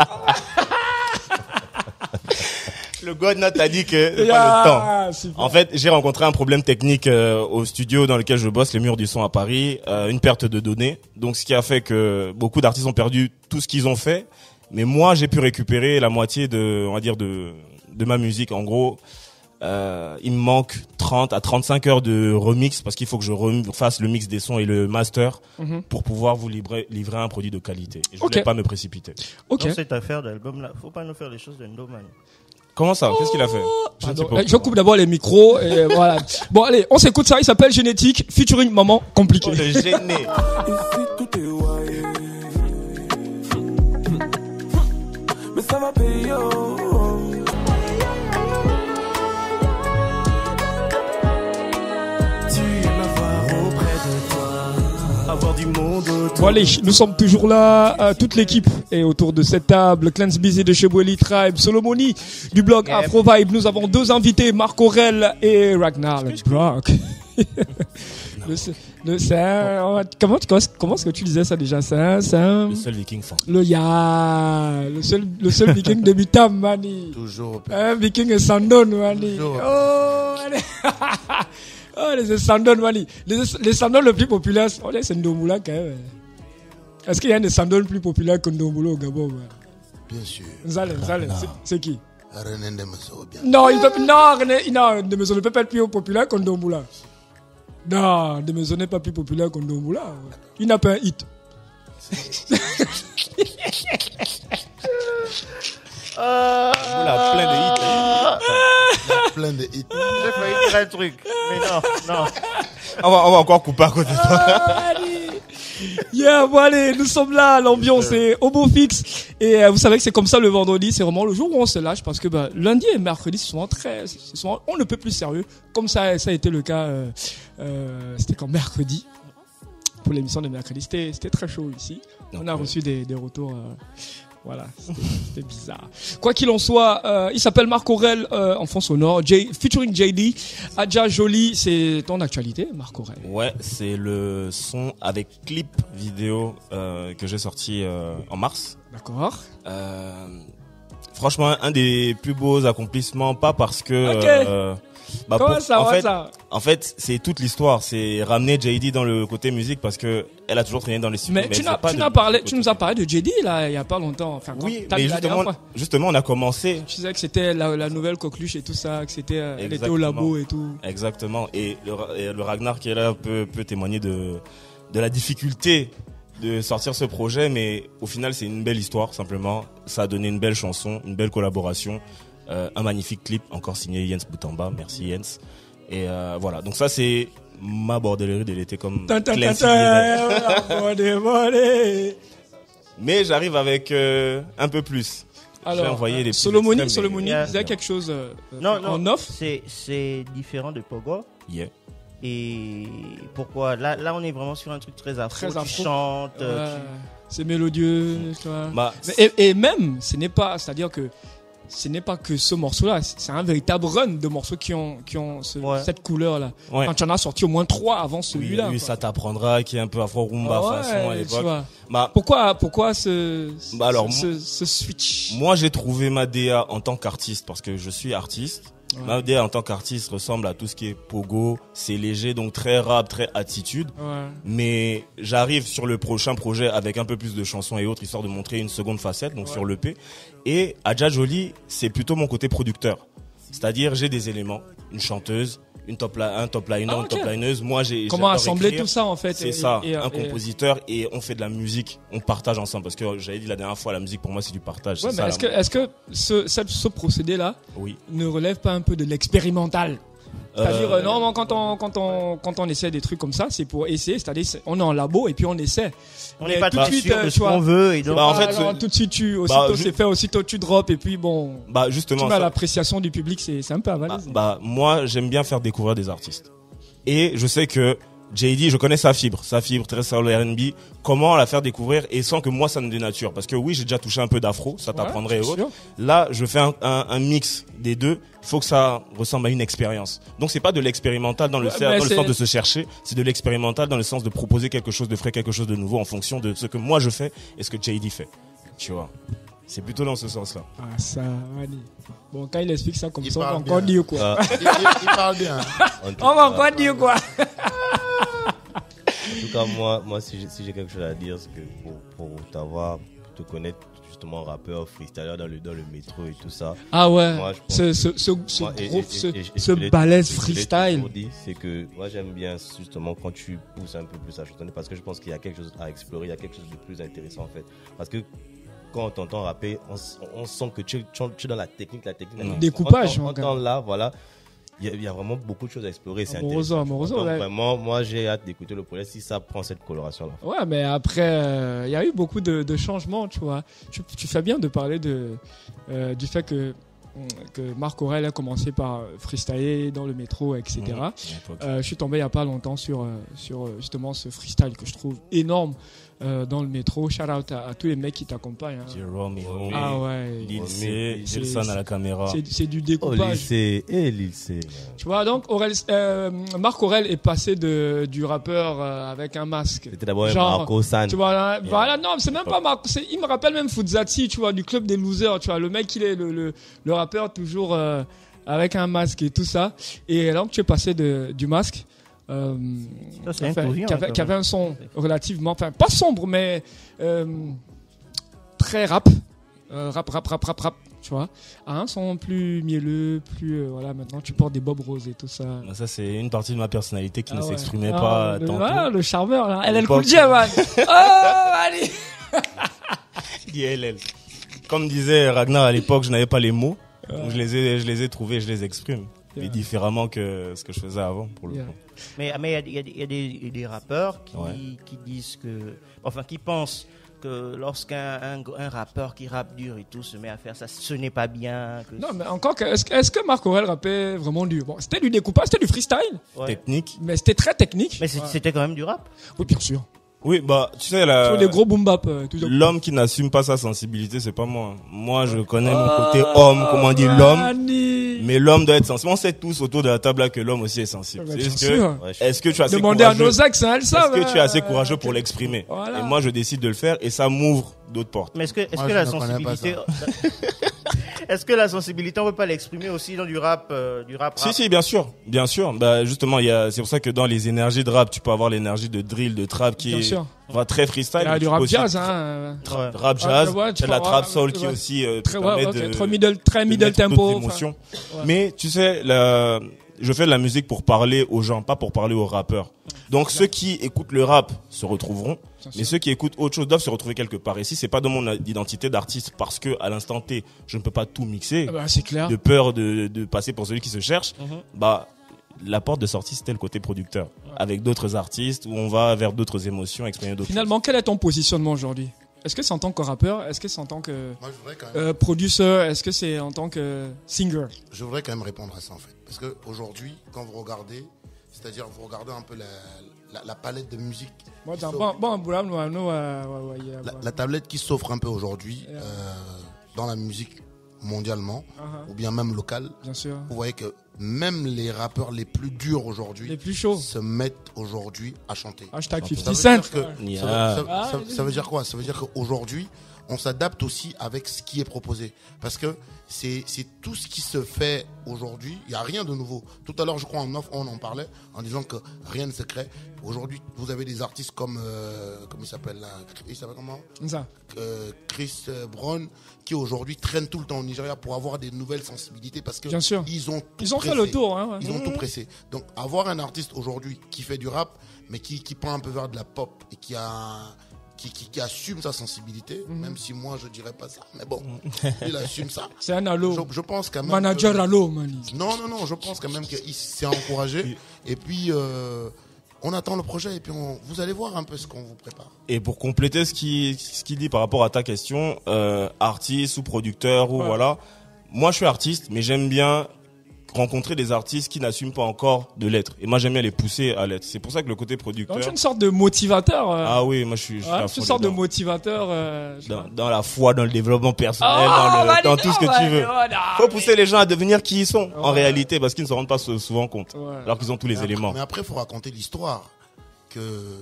le God Note a dit que c'est Yeah, pas le temps. super. En fait, j'ai rencontré un problème technique euh, au studio dans lequel je bosse, les murs du son à Paris, euh, une perte de données. Donc, ce qui a fait que beaucoup d'artistes ont perdu tout ce qu'ils ont fait, mais moi, j'ai pu récupérer la moitié de, on va dire, de de ma musique. En gros, euh, il me manque trente à trente-cinq heures de remix parce qu'il faut que je fasse le mix des sons et le master Mhm. pour pouvoir vous livrer livrer un produit de qualité. Et je Ok. voulais pas me précipiter. Ok. Dans cette affaire d'album là, faut pas nous faire les choses de Endoman. Comment ça? Qu'est-ce qu'il a fait? Je ne sais Pardon. pas. Eh, Je coupe d'abord les micros et voilà. Bon, allez, on s'écoute ça. Il s'appelle Génétique, featuring Maman Compliqué. Oh, le gêné. Ici tout est wire. Mais ça va payer. oh, oh. Tu aimes avoir auprès de toi, avoir du monde autour. Bon allez, nous sommes toujours là, euh, toute l'équipe est autour de cette table. Clans Busy de chez Boeli Tribe, Solomoni du blog Yep. Afro Vibe. Nous avons deux invités, Marc Aurèle et Ragnar le Brock. le, le, c'est un- on va- comment, comment, comment est-ce que tu disais ça déjà? C'est un, c'est un, Le seul viking fan. le ya, le seul, le seul viking de Bitam, mani. Toujours au pays. Un viking et Sandon, mani. Toujours. Oh, allez. Oh, les Sandon, mani. Les, les Sandon le plus populaire, oh, c'est Ndomoula quand même. Est-ce qu'il y a des Sandon plus populaires que Ndomoula au Gabon? Ouais? Bien sûr. Zale, Zale, c'est- c'est qui? René Ndemeso, bien. Non, il peut, non, René, non, de maison ne peut pas être plus populaire que Ndomoula. Non, de maison n'est pas plus populaire que Ndomoula. Ouais. Il n'a pas un hit. Oula, plein de hits. hein. Plein de hits. J'ai failli dire un truc, mais non, non. On va, on va encore couper à côté de toi. Ah, allez. Yeah, bon allez, nous sommes là, l'ambiance est au beau fixe. Et euh, vous savez que c'est comme ça le vendredi, c'est vraiment le jour où on se lâche parce que bah, lundi et mercredi, c'est souvent très, c'est souvent, on ne peut plus sérieux. Comme ça, ça a été le cas, euh, euh, c'était quand mercredi. Pour l'émission de mercredi, c'était, c'était très chaud ici. On a Ok. reçu des, des retours, euh, voilà, c'était, c'était bizarre. Quoi qu'il en soit, euh, il s'appelle Marc Aurèle euh, en fond sonore, J, featuring J D. Adja Jolie, c'est ton actualité, Marc Aurèle. Ouais, c'est le son avec clip vidéo euh, que j'ai sorti euh, en mars. D'accord. Euh, franchement, un des plus beaux accomplissements, pas parce que... Ok. euh, bah, Comment pour- ça en va fait, ça? en fait, c'est toute l'histoire. C'est ramener J D dans le côté musique parce que elle a toujours traîné dans les studios. Mais tu elle n'as, faisait pas tu de- n'as parlé, de tu nous as parlé de J D là il y a pas longtemps. Enfin, quand Oui, t'as mais dit la dernière justement, fois. justement, on a commencé. Tu disais que c'était la, la nouvelle coqueluche et tout ça, que c'était, euh, elle était au Exactement. labo et tout. Exactement. Et le, Ra- et le Ragnar qui est là peut, peut témoigner de, de la difficulté de sortir ce projet, mais au final, c'est une belle histoire, simplement. Ça a donné une belle chanson, une belle collaboration. Euh, un magnifique clip, encore signé Jens Boutamba, merci Jens. Et euh, voilà, donc ça c'est ma bordellerie de l'été comme Clancy dirait. Mais j'arrive avec euh, un peu plus. Alors, J'ai envoyé euh, les petits Solomoni, extraits, mais- Solomoni Yeah. disait quelque chose euh, Non, en non, off. c'est c'est différent de Pogo. Yeah. Et pourquoi là, là, on est vraiment sur un truc très afro. Très tu afro. chantes. euh, Ouais, c'est mélodieux, tu vois. Bah, Mais- Et, et même, ce n'est pas, c'est-à-dire que ce n'est pas que ce morceau-là, c'est un véritable run de morceaux qui ont, qui ont ce- Ouais. cette couleur-là. ouais. Quand tu en as sorti au moins trois avant Oui, celui-là. oui, quoi. ça t'apprendra, qui est un peu afro rumba Ah façon à ouais, tu l'époque. vois. Bah, Pourquoi, pourquoi ce, Bah alors, ce, ce switch? moi j'ai trouvé ma D A en tant qu'artiste parce que je suis artiste. Ouais. Ma D A en tant qu'artiste ressemble à tout ce qui est pogo, c'est léger, donc très rap, très attitude. Ouais. Mais j'arrive sur le prochain projet avec un peu plus de chansons et autres, histoire de montrer une seconde facette, donc Ouais. sur l'E P. Et Adja Jolie, c'est plutôt mon côté producteur. C'est-à-dire, j'ai des éléments, une chanteuse, une top la- un top liner, Ah, une ok. top lineuse. Moi, j'ai Comment j'adore assembler écrire. tout ça, en fait? C'est et- ça, et- un et- compositeur, et on fait de la musique, on partage ensemble. Parce que j'avais dit la dernière fois, la musique pour moi c'est du partage. Ouais, c'est mais ça, est-ce que, la- est-ce que ce, ce, ce procédé-là Oui. ne relève pas un peu de l'expérimental? C'est-à-dire, Euh, euh, non, non, quand on, quand on, quand on essaie des trucs comme ça, c'est pour essayer, c'est-à-dire, c'est- on est en labo et puis on essaie. On Mais n'est pas tout tout de suite, sûr euh, de tu ce vois. qu'on veut. Et donc, Bah, en Ah, fait, non, ce- tout de suite, tu, aussitôt Bah, ju- c'est fait, aussitôt tu drops et puis bon, Bah tu justement, mets à ça- l'appréciation du public, c'est, c'est un peu Ah, avalisé. bah moi j'aime bien faire découvrir des artistes. Et je sais que J D, je connais sa fibre, sa fibre très sur le R and B. Comment la faire découvrir et sans que moi ça me dénature. Parce que oui, j'ai déjà touché un peu d'afro, ça t'apprendrait et Ouais, c'est autres. sûr. Là, je fais un, un, un mix des deux. Il faut que ça ressemble à une expérience. Donc c'est pas de l'expérimental dans le, Ouais, ser- mais dans le c'est- sens de se chercher, c'est de l'expérimental dans le sens de proposer quelque chose de frais, quelque chose de nouveau en fonction de ce que moi je fais et ce que J D fait. Tu vois. C'est plutôt dans ce sens-là. Ah, ça, allez. Bon, quand il explique ça comme Il ça, on va parle encore bien. dire quoi. Ah, Il, il- il parle bien. en tout On va cas- encore dire quoi. En tout cas, moi, moi si j'ai si j'ai quelque chose à dire, c'est que pour, pour t'avoir, pour te connaître justement rappeur, freestyler dans le, dans le métro et tout ça. Ah ouais, Moi, je pense- ce, ce, ce, ce moi, et- gros, et- ce, et- et- et ce je l'ai- balèze je l'ai freestyle. toujours dit, c'est que moi j'aime bien justement quand tu pousses un peu plus à chantonner parce que je pense qu'il y a quelque chose à explorer, il y a quelque chose de plus intéressant en fait. Parce que quand on t'entend rapper, on, s- on sent que tu, tu, tu es dans la technique, la technique. la technique. Découpage, On mon entend là, voilà. Il y, a, il y a vraiment beaucoup de choses à explorer. C'est Amoroso, intéressant. amoroso, Donc, ouais. vraiment, moi j'ai hâte d'écouter le projet si ça prend cette coloration-là. Ouais, mais après, euh, il y a eu beaucoup de, de changements, tu vois. Tu, tu fais bien de parler de, euh, du fait que, que Marc Aurèle a commencé par freestyler dans le métro, et cetera. Mmh. Euh, je suis tombé il n'y a pas longtemps sur, euh, sur euh, justement ce freestyle que je trouve énorme euh, dans le métro. Shout out à, à tous les mecs qui t'accompagnent. hein. Jérôme et Homie, Ah ouais, Lil C'est- C, Gelson à la caméra. c'est, c'est du Oh, découpage. lycée, et lycée. Tu vois, donc Aurel, euh, Marc Aurèle est passé de, du rappeur euh, avec un masque. C'était d'abord un Genre, Marco San. Tu vois, là, Yeah. voilà, non, c'est même pas Marc, c'est- il me rappelle même Fuzati, tu vois, du club des losers, tu vois, le mec, il est le, le, le rappeur toujours euh, avec un masque et tout ça. Et donc, tu es passé de, du masque. Euh, Ça, c'est enfin, incluant, qui, avait, quand qui avait même. un son relativement, enfin, pas sombre, mais euh, très rap. Euh, rap, rap, rap, rap, rap, tu vois. À un son plus mielleux, plus, euh, voilà, maintenant, tu portes des bobs roses et tout ça. Ça, c'est une partie de ma personnalité qui Ah ne ouais. s'exprimait Ah, pas le, tantôt. voilà, le charmeur, là. Elle est le l'époque. cool J, man. Oh, allez. Qui est L L. Comme disait Ragnar à l'époque, je n'avais pas les mots. Donc je les ai, je les ai trouvés, je les exprime. Yeah. Mais différemment que ce que je faisais avant, pour le Yeah. coup. Mais mais il y a, il y a- il y a des, il y a des rappeurs qui, Ouais. qui disent que, enfin, qui pensent que lorsqu'un un, un rappeur qui rappe dur et tout se met à faire ça, ce n'est pas bien. Que Non, mais encore, que- est-ce, que- est-ce que Marc Aurèle rappait vraiment dur? Bon, c'était du découpage, c'était du freestyle, Ouais. Technique. mais c'était très technique. Mais c'est- Ouais. c'était quand même du rap. Oui, bien sûr. Oui, bah, tu sais, la, Sur les gros boom bap, euh, tout ça. l'homme qui n'assume pas sa sensibilité, c'est pas moi. Moi, je connais Ah, mon côté homme, comment on dit l'homme. Mani. Mais l'homme doit être sensible. On sait tous autour de la table là que l'homme aussi est sensible. Ouais, C'est bien juste sûr. que, Ouais, je- est-ce que tu as assez Demandez à courageux? nos ex, hein, elles savent. Est-ce que tu es assez euh, courageux pour l'exprimer? Voilà. Et moi, je décide de le faire et ça m'ouvre d'autres portes. Mais est-ce que, est-ce Moi, que je la ne connais pas sensibilité, est-ce que la sensibilité, on peut pas l'exprimer aussi dans du rap, euh, du rap, Si, rap si, bien sûr, bien sûr. Bah, justement, il y a, c'est pour ça que dans les énergies de rap, tu peux avoir l'énergie de drill, de trap qui Bien est, sûr. va très freestyle. Il y a mais du tu rap peux aussi jazz, hein. tra- Ouais. Rap Ah, jazz, ouais, tu tu as de la peux trap avoir- soul qui ouais. aussi euh, te Très, ouais, permet ok, de, très middle, très de middle mettre d'autres tempo. émotions. enfin, ouais. Mais tu sais, la, je fais de la musique pour parler aux gens, pas pour parler aux rappeurs. Donc ceux qui écoutent le rap se retrouveront, Bien mais sûr. ceux qui écoutent autre chose doivent se retrouver quelque part. Et si c'est pas dans mon identité d'artiste parce que à l'instant T, je ne peux pas tout mixer, Ah bah, c'est clair. de peur de, de passer pour celui qui se cherche, Mhm. bah la porte de sortie c'était le côté producteur, avec d'autres artistes où on va vers d'autres émotions, exprimer d'autres Finalement, quel est ton positionnement aujourd'hui? Est-ce que c'est en tant que rappeur? Est-ce que c'est en tant que Moi, je voudrais quand même, euh, producer? Est-ce que c'est en tant que singer? je voudrais quand même répondre à ça en fait. Parce que aujourd'hui, quand vous regardez, c'est-à-dire vous regardez un peu la, la, la palette de musique, Bon, qui t'as- s'offre- bon, bon, bon, bon, non, ouais, ouais, ouais, yeah, la, ouais. la tablette qui s'offre un peu aujourd'hui Yeah. euh, dans la musique mondialement, Uh-huh. ou bien même locale, Bien sûr. vous voyez que même les rappeurs les plus durs aujourd'hui Les plus chauds. se mettent aujourd'hui à chanter. Hashtag Ça fifty veut Cent. dire que- Yeah. ça, ça- Ah, ça- oui. ça veut dire quoi? Ça veut dire qu'aujourd'hui, on s'adapte aussi avec ce qui est proposé. Parce que c'est c'est tout ce qui se fait aujourd'hui. Il n'y a rien de nouveau. Tout à l'heure, je crois, en off, on en parlait en disant que rien ne se crée. Aujourd'hui, vous avez des artistes comme, euh, comment il s'appelle là? Il s'appelle comment? Ça. Euh, Chris Brown, qui aujourd'hui traîne tout le temps au Nigeria pour avoir des nouvelles sensibilités parce que Bien sûr. ils ont tout Ils ont fait pressé. le tour, hein, ouais. Ils ont tout pressé. Donc avoir un artiste aujourd'hui qui fait du rap, mais qui, qui prend un peu vers de la pop et qui a qui, qui, qui assume sa sensibilité, Mhm. même si moi je dirais pas ça, mais bon, il assume ça. C'est un halo. Je, je pense quand même. Manager que- halo, man. Non, non, non, je pense quand même qu'il s'est encouragé. Et puis euh, on attend le projet et puis on, vous allez voir un peu ce qu'on vous prépare. Et pour compléter ce qu'il ce qu'il dit par rapport à ta question, euh, artiste ou producteur ou Ouais. voilà, moi je suis artiste, mais j'aime bien rencontrer des artistes qui n'assument pas encore de l'être. Et moi j'aime bien les pousser à l'être. C'est pour ça que le côté producteur. Donc, tu es une sorte de motivateur. euh, Ah oui, moi je suis. Je suis ouais, à tu es fond une sorte de dedans. motivateur. euh, je sais Dans, pas. dans la foi, dans le développement personnel, Ah, dans, le- valide, dans tout ce que tu valide, veux. voilà. Faut pousser les gens à devenir qui ils sont en Ouais. réalité, parce qu'ils ne se rendent pas sou- souvent compte, Ouais. alors qu'ils ont tous les mais éléments. Après, mais après, il faut raconter l'histoire que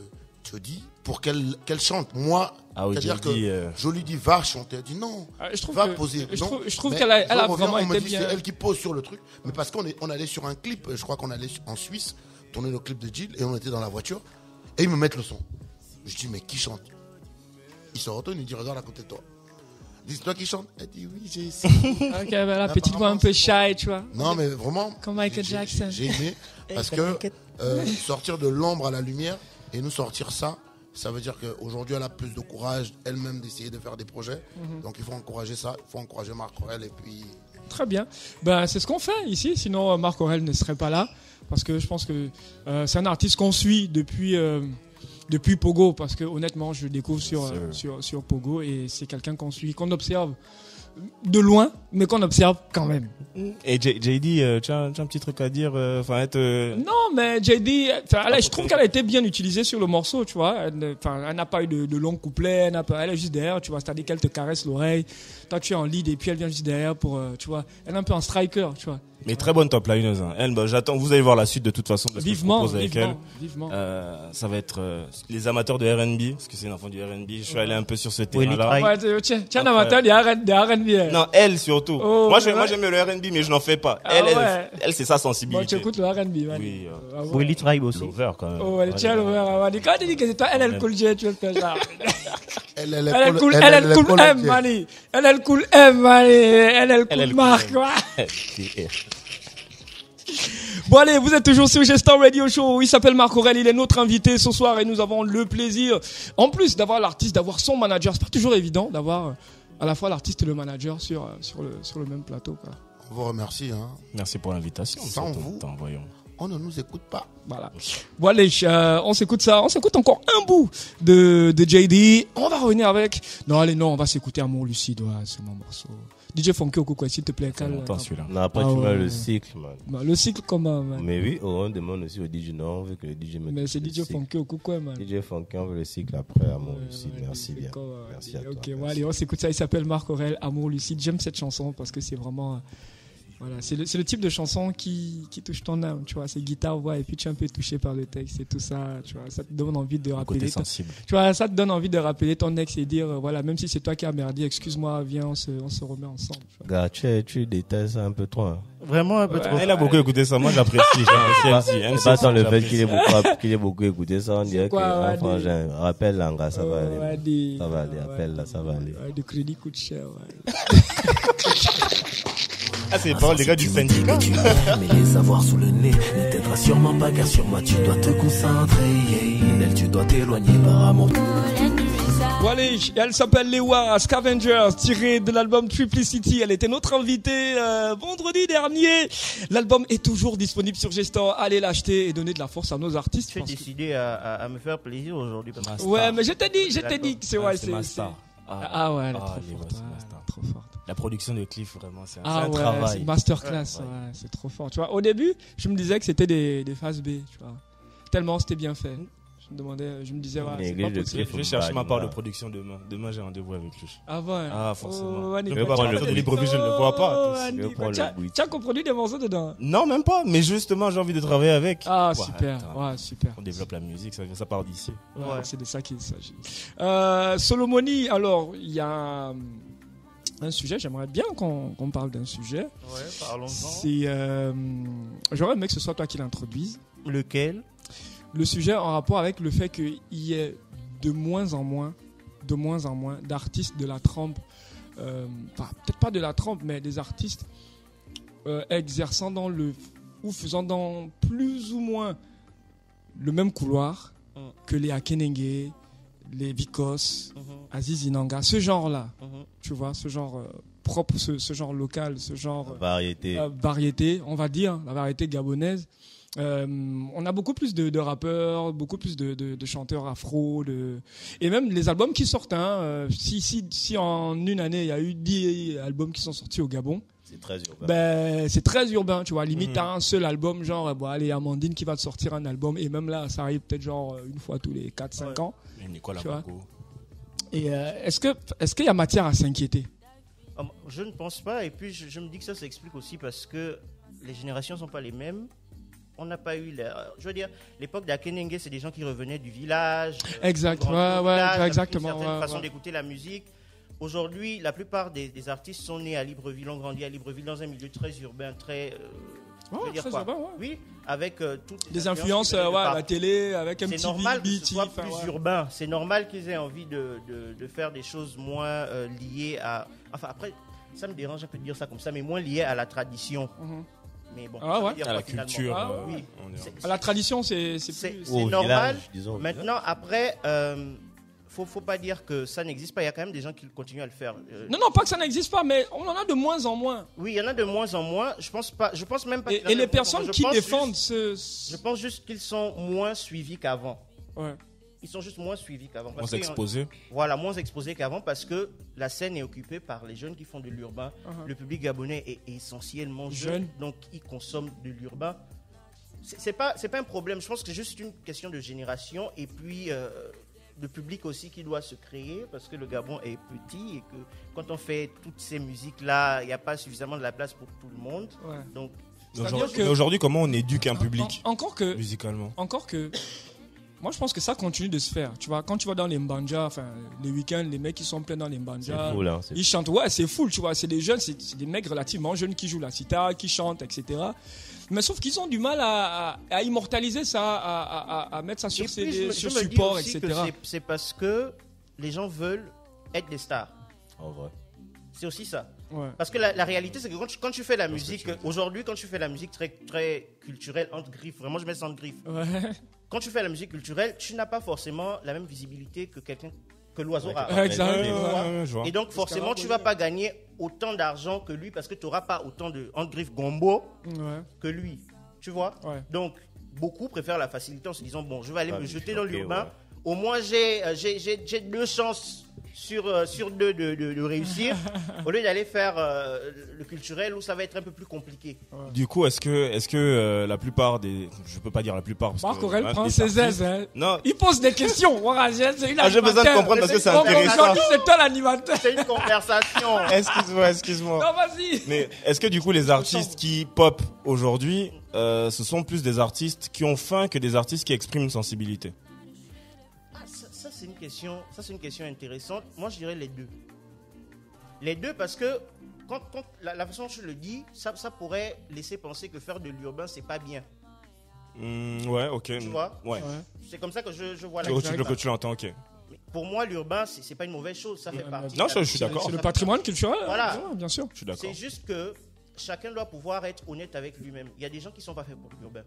tu dis pour qu'elle qu'elle chante. Moi, Ah oui, c'est-à-dire j'ai que dit, euh, je lui dis va chanter. Elle dit non. Ah, je trouve Va que- poser. je Non. trouve- je trouve Mais qu'elle a- elle je a reviens, vraiment on me été dit, bien. C'est elle qui pose sur le truc. Mais parce qu'on est, on allait sur un clip, je crois qu'on allait en Suisse, tourner le clip de Jill et on était dans la voiture et ils me mettent le son. Je dis mais qui chante? Il se retourne, il dit regarde à côté de toi. Il dit c'est toi qui chante? Elle dit oui, j'ai essayé. Ok, bah, la petite voix un peu shy, tu vois. Non mais vraiment. Comme Michael j'ai- Jackson. J'ai j'ai aimé parce que euh, sortir de l'ombre à la lumière et nous sortir ça. Ça veut dire qu'aujourd'hui, elle a plus de courage elle-même d'essayer de faire des projets. Mhm. Donc, il faut encourager ça. Il faut encourager Marc Aurèle. Et puis, Très bien. Ben, c'est ce qu'on fait ici. Sinon, euh, Marc Aurèle ne serait pas là. Parce que je pense que euh, c'est un artiste qu'on suit depuis, euh, depuis Pogo. Parce que honnêtement, je le découvre sur, euh, sur, sur Pogo. Et c'est quelqu'un qu'on suit, qu'on observe de loin, mais qu'on observe quand même. Et J- JD, euh, tu, as, tu as un petit truc à dire, euh, enfin être. euh, Non, mais J D, enfin, elle a- je trouve qu'elle a été bien utilisée sur le morceau, tu vois. Elle ne- Enfin, elle n'a pas eu de, de long couplet, elle, n'a pas- elle est juste derrière, tu vois. C'est-à-dire qu'elle te caresse l'oreille. Toi, tu es en lead et puis elle vient juste derrière pour, euh, tu vois. Elle est un peu en striker, tu vois. Mais très bonne top lineuse. Hein. Elle, bah, j'attends. Vous allez voir la suite de toute façon. De ce Vivement, que je propose avec vivement, vivement. elle. Euh, ça va être euh, les amateurs de R and B, parce que c'est une enfant du R and B. Je suis allé un peu sur ce Oui, terrain-là. les Ouais, tu- tiens, tiens, Après- amateur des R and B. Non, elle surtout. Oh, moi, je, ouais. moi, j'aime le R and B, mais je n'en fais pas. Ah elle, elle, ouais. elle, c'est sa Bon, sensibilité. tu écoutes le R and B, man. Oui, euh, Ah ouais. Willy Tribe aussi. Lover quand même. Oh, elle tient le verre, man. Quand tu dis que c'est toi, elle, elle cool J, tu veux faire ça. elle, elle, Elle, elle cool, elle, elle est cool collée. M, mani. Elle, elle cool M, mani. Elle, elle Elle, elle cool Marc, cool quoi. M. Bon allez, vous êtes toujours sur Gestor Radio Show. Il s'appelle Marc Aurèle, il est notre invité ce soir et nous avons le plaisir, en plus d'avoir l'artiste, d'avoir son manager. C'est pas toujours évident d'avoir euh, à la fois l'artiste et le manager sur euh, sur le sur le même plateau, quoi. On vous remercie. Hein. Merci pour l'invitation. Sans surtout. vous. Attends, voyons. On ne nous écoute pas. Voilà. Bon allez, euh, on s'écoute ça, on s'écoute encore un bout de de J D. On va revenir avec. Non allez non, on va s'écouter Amour lucide, ouais, c'est mon morceau. D J Funky Okoko, s'il te plaît, Ça fait calme. longtemps celui-là. Non, après, Ah tu ouais. mets le cycle, man. Bah, le cycle comment, man. Mais oui, oh, on demande aussi au D J. Non, on veut que le D J mette Mais le c'est D J cycle. Funky Okoko, man. D J Funky, on veut le cycle après, à mon Ouais, lucide. ouais, Merci bien. d'accord, ouais. Merci à toi. Ok, bon, Merci. allez, on s'écoute ça. Il s'appelle Marc Aurèle, Amour lucide. J'aime cette chanson parce que c'est vraiment, euh, voilà, c'est le, c'est le type de chanson qui, qui touche ton âme, tu vois. C'est guitare, voix, et puis tu es un peu touché par le texte et tout ça, tu vois. Ça te donne envie de Un côté rappeler, ton, sensible. tu vois, ça te donne envie de rappeler ton ex et dire, euh, voilà, même si c'est toi qui as merdé, excuse-moi, viens, on se, on se remet ensemble. Tu vois. Gars, tu, tu détestes ça un peu trop. Hein. Vraiment un peu Ouais. trop. Elle a beaucoup écouté ça. Moi, j'apprécie. J'apprécie M C. M C C'est pas tant le fait j'apprécie. qu'il ait beaucoup, qu'il ait beaucoup écouté ça, on dirait quoi, que, ouais, un frangin, rappelle l'anga, ça va Euh, aller. ouais, des- Ça va aller, ouais, appelle là, ça va aller. ouais, le crédit coûte cher, ouais. Ah, c'est les paroles des gars du syndicat. Tu mais les avoir sous le nez ne t'aidera sûrement pas, car sur moi tu dois te concentrer. D'elle tu dois t'éloigner par amour. Voilà, elle s'appelle Lewa Scavengers, tirée de l'album Triplicity. Elle était notre invitée euh, vendredi dernier. L'album est toujours disponible sur G-Store. Allez l'acheter et donner de la force à nos artistes. J'ai décidé à, à, à me faire plaisir aujourd'hui. Que... Ouais, mais je t'ai dit, je t'ai dit que c'est ah, ouais, c'est c'est ma star. Ah, ah ouais, elle est ah, trop les forte. ouais, Ouais, trop forte. La production de Cliff, vraiment, c'est un, ah, c'est un ouais, travail. C'est une masterclass, ouais. Ouais, c'est trop fort. Tu vois, au début, je me disais que c'était des, des phases B, tu vois. Tellement c'était bien fait. Je me demandais, je me disais, ouais, c'est pas possible. Je vais chercher ma part de production demain. Demain, j'ai rendez-vous avec lui. Ah ouais. Ah, forcément. Oh, je vais pas prendre le libre je ne le vois pas. Tu as coproduit des morceaux dedans? Non, même pas. Mais justement, j'ai envie de travailler avec. Ah, super. Ouais, super. On développe la musique, ça, ça part d'ici. Ouais, ouais. C'est de ça qu'il s'agit. Euh, Solomoni, alors, il y a un sujet, j'aimerais bien qu'on qu'on parle d'un sujet. Ouais, parlons-en. C'est, euh, j'aurais aimé que ce soit toi qui l'introduise. Lequel? Le sujet en rapport avec le fait qu'il y ait de moins en moins, de moins en moins d'artistes de la trempe, euh, enfin, peut-être pas de la trempe, mais des artistes euh, exerçant dans le, ou faisant dans plus ou moins le même couloir mm. que les Akenenge, les Vikos, mm-hmm. Aziz Inanga, ce genre-là, mm-hmm. tu vois, ce genre euh, propre, ce, ce genre local, ce genre variété. Euh, variété, on va dire, la variété gabonaise. Euh, on a beaucoup plus de, de rappeurs, beaucoup plus de, de, de chanteurs afro, de... et même les albums qui sortent. Hein, euh, si, si, si en une année il y a eu dix albums qui sont sortis au Gabon, c'est très urbain. Ben, c'est très urbain, tu vois. Limite, t'as mmh. un seul album, genre, bon, allez, Amandine qui va te sortir un album, et même là, ça arrive peut-être genre une fois tous les quatre cinq ouais. ans. Et Nicolas Bago. Et euh, est-ce que, est-ce qu'il y a matière à s'inquiéter? Je ne pense pas, et puis je, je me dis que ça s'explique aussi parce que les générations ne sont pas les mêmes. On n'a pas eu, la, je veux dire, l'époque d'Akenenge, c'est des gens qui revenaient du village. Exact, ouais, ouais, village, exactement. Une certaine ouais, façon ouais. d'écouter la musique. Aujourd'hui, la plupart des, des artistes sont nés à Libreville, ont grandi à Libreville dans un milieu très urbain, très. Euh, oh, je veux dire très quoi urbain, ouais. Oui, avec euh, toutes les des influences, euh, ouais, à la télé, avec un c'est petit normal beat, que ce soit enfin, plus ouais. urbain. C'est normal qu'ils aient envie de, de, de faire des choses moins euh, liées à. Enfin, après, ça me dérange un peu de dire ça comme ça, mais moins liées à la tradition. Mm-hmm. Mais bon, ah ouais. à la culture, ah, euh, oui. À la tradition, c'est c'est, c'est, plus... c'est normal. Village, disons, maintenant, après, euh, faut faut pas dire que ça n'existe pas. Il y a quand même des gens qui continuent à le faire. Euh, non, non, pas que ça n'existe pas, mais on en a de moins en moins. Oui, il y en a de moins en moins. Je pense pas. Je pense même pas. Et, et les personnes qui défendent juste, ce. Je pense juste qu'ils sont moins suivis qu'avant. Ouais. Ils sont juste moins suivis qu'avant. Moins exposés. Voilà, moins exposés qu'avant parce que la scène est occupée par les jeunes qui font de l'urbain. Uh-huh. Le public gabonais est essentiellement jeune, jeune. Donc ils consomment de l'urbain. C'est, c'est pas, c'est pas un problème. Je pense que c'est juste une question de génération et puis euh, le public aussi qui doit se créer parce que le Gabon est petit et que quand on fait toutes ces musiques-là, il n'y a pas suffisamment de la place pour tout le monde. Ouais. Donc aujourd'hui, que... aujourd'hui, comment on éduque un public en, encore que, musicalement encore que. Moi, je pense que ça continue de se faire. Tu vois, quand tu vas dans les mbanja, enfin, les week-ends, les mecs qui sont pleins dans les mbanja, cool, hein, ils chantent. Ouais, c'est full, tu vois. C'est des jeunes, c'est, c'est des mecs relativement jeunes qui jouent la sitar, qui chantent, et cetera. Mais sauf qu'ils ont du mal à, à, à immortaliser ça, à, à, à mettre ça sur C D, sur support, et cetera. C'est, c'est parce que les gens veulent être des stars. En vrai. C'est aussi ça. Ouais. Parce que la, la réalité, c'est que quand tu, quand tu fais la Parce musique, aujourd'hui, quand tu fais la musique très, très culturelle, entre griffes, vraiment, je mets ça entre griffes. Ouais. Quand tu fais la musique culturelle, tu n'as pas forcément la même visibilité que quelqu'un que l'oiseau a. Ouais, exactement. Ouais, ouais, et donc forcément, tu vas pas gagner autant d'argent que lui parce que tu n'auras pas autant de entre griffes gombo ouais. que lui. Tu vois. Ouais. Donc beaucoup préfèrent la facilité en se disant bon, je vais aller ah, me jeter dans okay, l'urbain. Ouais. Au moins j'ai j'ai, j'ai j'ai deux chances sur euh, sur deux de, de, de réussir au lieu d'aller faire euh, le culturel où ça va être un peu plus compliqué. Ouais. Du coup, est-ce que est-ce que euh, la plupart des, je peux pas dire la plupart parce Marc que Aurel prend ses aises. Hein. Non, il pose des questions. Voilà, j'ai, c'est une ah, j'ai besoin de comprendre parce que c'est intéressant. C'est toi l'animateur. C'est une conversation. Excuse-moi, excuse-moi. Non, vas-y. Mais est-ce que du coup les artistes qui pop aujourd'hui, euh, ce sont plus des artistes qui ont faim que des artistes qui expriment une sensibilité? C'est une question, ça c'est une question intéressante. Moi, je dirais les deux. Les deux parce que quand, quand la, la façon dont je le dis, ça, ça pourrait laisser penser que faire de l'urbain c'est pas bien. Mmh, ouais, ok. Tu vois. Ouais. C'est comme ça que je, je vois la chose. Que tu l'entends, ok. Mais pour moi, l'urbain c'est, c'est pas une mauvaise chose, ça fait mmh. partie. Non, je, je suis d'accord. C'est le patrimoine culturel. Voilà, hein, bien sûr. Je suis d'accord. C'est juste que chacun doit pouvoir être honnête avec lui-même. Il y a des gens qui sont pas faits pour l'urbain.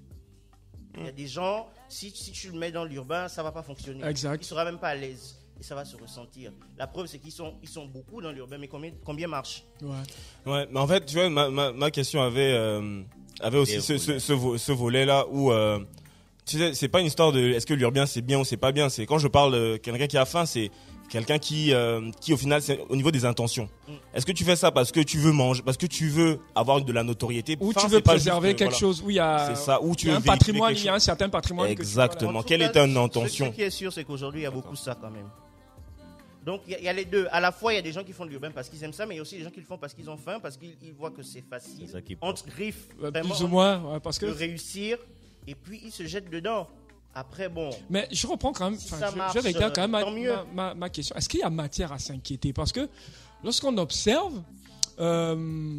Il y a des gens, si, si tu le mets dans l'urbain, ça va pas fonctionner. Exact. Il sera même pas à l'aise. Et ça va se ressentir. La preuve, c'est qu'ils sont, ils sont beaucoup dans l'urbain, mais combien, combien marchent? Ouais. Ouais, mais en fait, tu vois, ma, ma, ma question avait, euh, avait aussi Et ce, volet. ce, ce, vo- ce volet-là où, euh, tu sais, c'est pas une histoire de est-ce que l'urbain c'est bien ou c'est pas bien. C'est quand je parle de quelqu'un qui a faim, c'est quelqu'un qui, euh, qui au final, c'est au niveau des intentions. Mm. Est-ce que tu fais ça parce que tu veux manger, parce que tu veux avoir de la notoriété, Ou Faim, tu c'est veux pas préserver juste, quelque voilà. chose où il y a, C'est ça, où tu il y a veux un véhiculer patrimoine, quelque il y a un chose. certain patrimoine. Exactement. En tout Quelle cas, était une ce- intention? Ce qui est sûr, c'est qu'aujourd'hui, il y a beaucoup de ça quand même. Donc, il y, a- il y a les deux. À la fois, il y a des gens qui font de l'urbain parce qu'ils aiment ça, mais il y a aussi des gens qui le font parce qu'ils ont faim, parce qu'ils ils voient que c'est facile. C'est ça qui Entre griffes, que- vraiment, plus ou moins, ouais, parce de que. réussir, et puis ils se jettent dedans. Après, bon, Mais je reprends quand même, Si enfin, ça je, marche, je regarde quand même ma, tant mieux. ma, ma- ma question. Est-ce qu'il y a matière à s'inquiéter? Parce que lorsqu'on observe euh,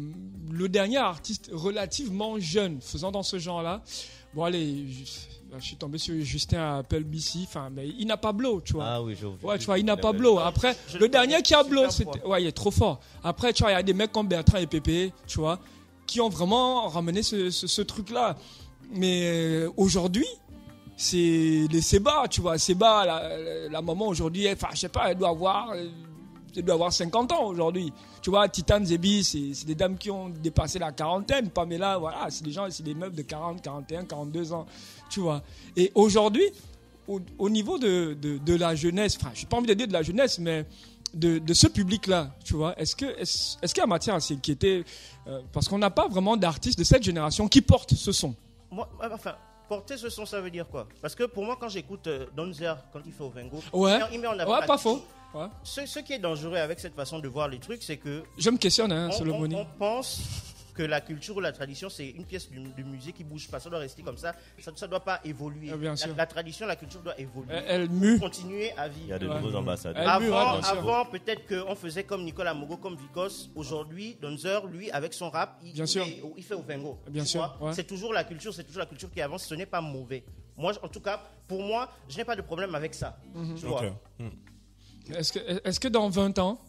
le dernier artiste relativement jeune faisant dans ce genre-là, bon allez, je, je suis tombé sur Justin Appelbc, enfin, mais il n'a pas blow, tu vois. Ah oui, je Ouais, tu vois, il n'a pas blow. Après, Je le le dernier connais, qui a super blow, fort. c'était, ouais, il est trop fort. Après, tu vois, il y a des mecs comme Bertrand et Pépé, tu vois, qui ont vraiment ramené ce, ce, ce truc-là. Mais euh, aujourd'hui, c'est les Seba, tu vois. Seba, la, la, la maman aujourd'hui, elle- enfin, je sais pas, elle doit avoir, euh, elle doit avoir cinquante ans aujourd'hui. Tu vois, Titan, Zebi, c'est c'est des dames qui ont dépassé la quarantaine. Pamela, voilà, c'est des gens, c'est des meufs de quarante, quarante et un, quarante-deux ans, tu vois. Et aujourd'hui, au, au niveau de, de, de la jeunesse, enfin, je n'ai pas envie de dire de la jeunesse, mais de, de ce public-là, tu vois, est-ce que est-ce, est-ce qu'il y a matière à s'inquiéter euh, parce qu'on n'a pas vraiment d'artistes de cette génération qui portent ce son. moi, enfin, porter ce son, ça veut dire quoi? Parce que pour moi, quand j'écoute euh, Donzer, quand il fait Ovengo, Ouais, il met en avant ouais, la pas culture. faux. Ouais. Ce, ce qui est dangereux avec cette façon de voir les trucs, c'est que Je me questionne, hein, on, on, Solomoni. on pense que la culture ou la tradition, c'est une pièce de, de musée qui bouge pas. Ça doit rester comme ça. Ça ne doit pas évoluer. Ah, bien la, sûr. la tradition, la culture doit évoluer. Elle, elle mue. Continuer à vivre. Il y a de Ouais. nouveaux ambassadeurs. Elle mue, ouais, Avant, bien sûr. avant peut-être qu'on faisait comme Nicolas Mogo, comme Vicos. Aujourd'hui, Donzer, lui, avec son rap, il, Bien il sûr. Fait, il fait Ovengo. Bien Tu sûr, vois, ouais. c'est toujours la culture, c'est toujours la culture qui avance. Ce n'est pas mauvais. Moi, en tout cas, pour moi, je n'ai pas de problème avec ça. Tu vois. Ok. Hmm. Est-ce que, est-ce que dans vingt ans,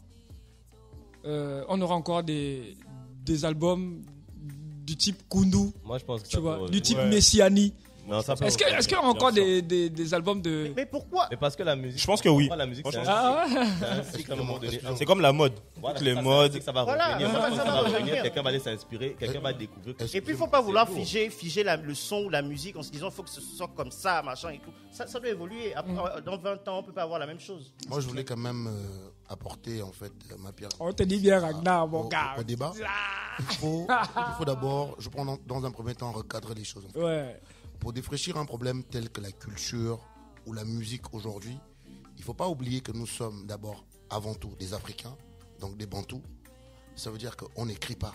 euh, on aura encore des, des albums du type Kundu, Moi, je pense que tu ça vois, peut- du type Ouais. Messiani? Non, ça peut Est-ce que- revenir. est-ce qu'il y aura encore des, des, des albums de. Mais pourquoi? Mais parce que la musique. Je pense que oui. Moi, la musique, c'est un Franchement, Ah ouais. c'est un cycle à un moment donné. C'est comme la mode. Voilà, Toutes les ça, modes. c'est un cycle, ça va Voilà, revenir. ça va- Quand ça ça va va revenir, revenir. quelqu'un va aller s'inspirer, quelqu'un va découvrir. Est-ce Et puis, il ne faut pas vouloir beau. figer, figer la- le son ou la musique en se disant il faut que ce soit comme ça, machin et tout. Ça, ça doit évoluer. Après, Mm. dans vingt ans, on ne peut pas avoir la même chose. Moi, je voulais quand même euh, apporter en fait euh, ma pierre On te dit bien, Ragnar, mon au, gars. au débat. Il faut, il faut d'abord, je prends dans, dans un premier temps recadrer les choses. en fait. Ouais. Pour défraîchir un problème tel que la culture ou la musique aujourd'hui, il ne faut pas oublier que nous sommes d'abord, avant tout, des Africains, donc des Bantous. Ça veut dire qu'on n'écrit pas.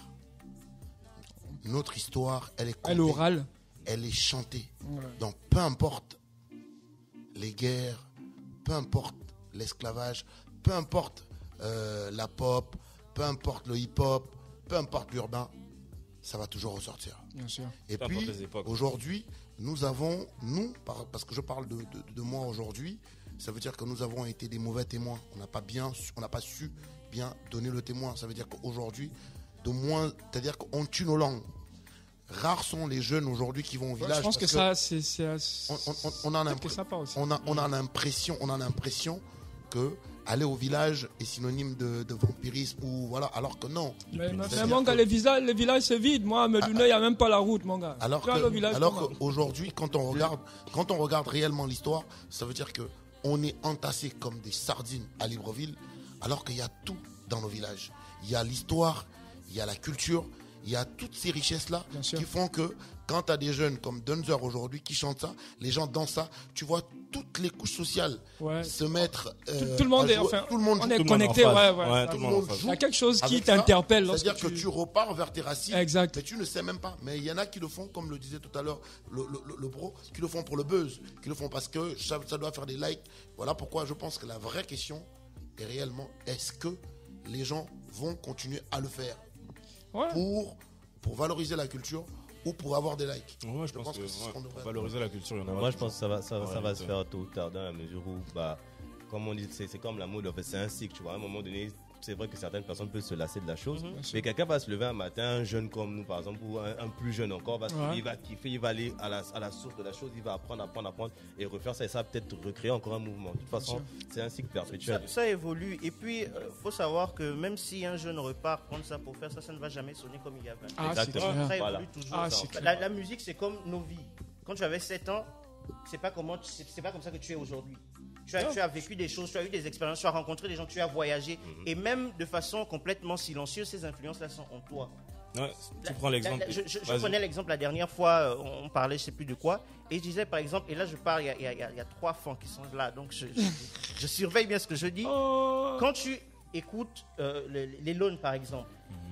Notre histoire, elle est Elle contée, orale. elle est chantée. Ouais. Donc peu importe les guerres, peu importe l'esclavage, peu importe euh, la pop, peu importe le hip-hop, peu importe l'urbain, ça va toujours ressortir. Bien sûr. Et Peu puis, importe les époques. aujourd'hui, nous avons, nous, par- parce que je parle de, de- de moi aujourd'hui, ça veut dire que nous avons été des mauvais témoins. On n'a pas bien, su- on n'a pas su bien donner le témoin. Ça veut dire qu'aujourd'hui, de moins, c'est-à-dire qu'on tue nos langues. Rares sont les jeunes aujourd'hui qui vont au village. Je pense que parce ça, c'est. c'est- on, on- on- on a peut-être l'impr- que ça part aussi. on a, on a l'impression, on a l'impression que aller au village est synonyme de, de vampirisme ou voilà, alors que non. Mais, mais, C'est-à-dire mon gars, que- les villages, les villages c'est vide. Moi, à Meduna, il n'y a même pas la route, mon gars. Alors Tu vois, le que, village, alors comment qu'aujourd'hui, quand on regarde, quand on regarde réellement l'histoire, ça veut dire que on est entassés comme des sardines à Libreville, alors qu'il y a tout dans nos villages. Il y a l'histoire, il y a la culture, il y a toutes ces richesses-là Bien sûr. qui font que quand tu as des jeunes comme Donzer aujourd'hui qui chantent ça, les gens dansent ça, tu vois toutes les couches sociales Ouais. se mettre. Tout, euh, tout le monde à est, jouer. enfin, tout le monde on joue. est tout le monde connecté, en ouais, phase. ouais. Ouais, ça- tout le monde en phase. Il y a quelque chose qui Avec ça, t'interpelle lorsque C'est-à-dire tu... que tu repars vers tes racines, Exact. mais tu ne sais même pas. Mais il y en a qui le font, comme le disait tout à l'heure le, le, le- le bro, qui le font pour le buzz, qui le font parce que ça, ça doit faire des likes. Voilà pourquoi je pense que la vraie question est réellement, est-ce que les gens vont continuer à le faire Ouais. pour, pour valoriser la culture ou pour avoir des likes? Ouais, je pense pense que que c'est ce ouais, qu'on devrait pour valoriser la culture, il y en Non, aura moi, je toujours. pense que ça va, ça, va- Ouais, ça va se c'est faire tôt ou tard dans la mesure où, bah, comme on dit, c'est c'est comme la mode, en fait, c'est un cycle, tu vois. À un moment donné, c'est vrai que certaines personnes peuvent se lasser de la chose. Mm-hmm. Mais quelqu'un va se lever un matin, un jeune comme nous, par exemple, ou un, un plus jeune encore, va se lever, Ouais. il va kiffer, il va aller à la, à la source de la chose, il va apprendre, apprendre, apprendre et refaire ça. Et ça va peut-être recréer encore un mouvement. De toute façon, c'est un cycle Ça, perpétuel. ça évolue. Et puis, il faut savoir que même si un jeune repart prendre ça pour faire ça, ça ne va jamais sonner comme il y a vingt ans. Ah, c'est Exactement. clair. Ça Voilà. évolue toujours. Ah, ça, c'est en fait. clair. la, la musique, c'est comme nos vies. Quand tu avais sept ans, c'est pas comment, tu- c'est c'est pas comme ça que tu es aujourd'hui. Tu as, tu as vécu des choses, tu as eu des expériences, tu as rencontré des gens, tu as voyagé. Et même de façon complètement silencieuse, ces influences-là sont en toi. Ouais, tu La- prends l'exemple. la- la- je je, je Vas-y. prenais l'exemple la dernière fois, euh, on parlait, je sais plus de quoi, et je disais par exemple, et là je parle, il y a, il y a- il y a- il y a trois fans qui sont là, donc je, je, je surveille bien ce que je dis. Oh. Quand tu écoutes euh, les, les Lones par exemple,